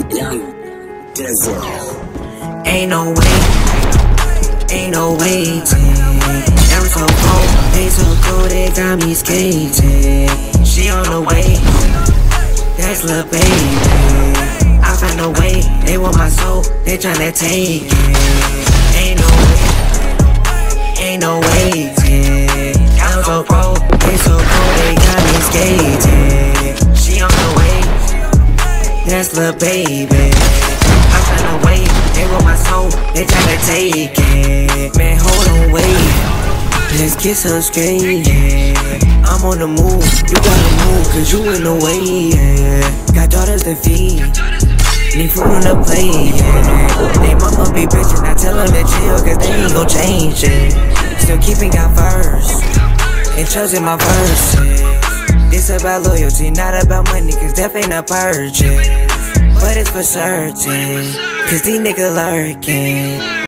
Ain't no way, ain't no waiting. Never so cold, they so cold, they got me skating. She on the way, that's lil' baby. I found a way, they want my soul, they tryna take it. Ain't no way, ain't no waiting. I'm so cold, they so cold, they got me skating. She on the way, that's lil' baby. I found a way, they want my soul, they tryna take it. Man, hold on, wait, let's get some straight, yeah. I'm on the move, you gotta move, cause you in the way, yeah. Got daughters to feed, need food on the plate, yeah. They mama be bitchin', I tell them to chill, cause they ain't gon' change it. Still keeping God first, and chosen my verses. This about loyalty, not about money, cause death ain't a purchase. But it's for certain, cause these niggas lurking.